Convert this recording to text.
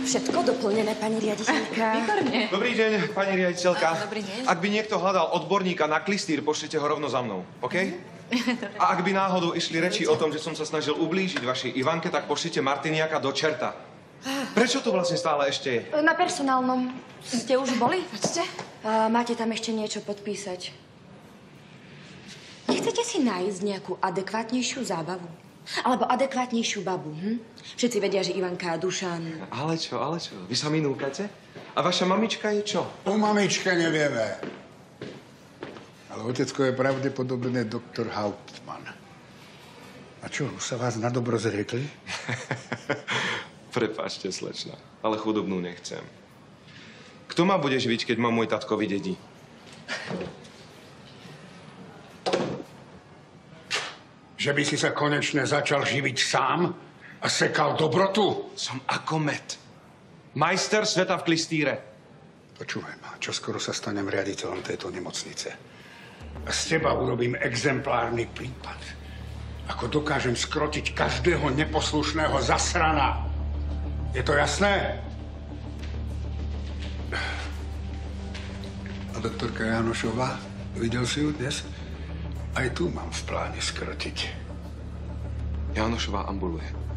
Všetko doplnené, pani riaditeľka. Výborne. Dobrý deň, pani riaditeľka. Dobrý deň. Ak by niekto hľadal odborníka na klistýr, pošlite ho rovno za mnou, OK? A ak by náhodou išli reči o tom, že som sa snažil ublížiť vašej Ivanke, tak pošlite Martiniaka do čerta. Prečo tu vlastne stále ešte je? Na personálnom. Ste už boli? Počte. Máte tam ešte niečo podpísať. Nechcete si nájsť nejakú adekvátnejšiu zábavu? Alebo adekvátnejšiu babu, Všetci vedia, že Ivanka a Dušan... Ale čo? Vy sa mi núkate? A vaša mamička je čo? O mamičke nevieme. Ale otecko je pravdepodobne doktor Hauptmann. A čo, už sa vás na dobro zriekli? Prepáčte, slečna, ale chudobnú nechcem. Kto ma bude živiť, keď ma môj tatko vydedí? Že by si sa konečne začal živiť sám a sekal dobrotu? Som ako med. Majster sveta v klistýre. Počúvaj ma, čoskoro sa stanem riaditeľom tejto nemocnice. A z teba urobím exemplárny prípad. Ako dokážem skrotiť každého neposlušného zasrana. Je to jasné? A doktorka Janošová, videl si ju dnes? Aj tu mám v pláne skrotiť. Janošová ambuluje.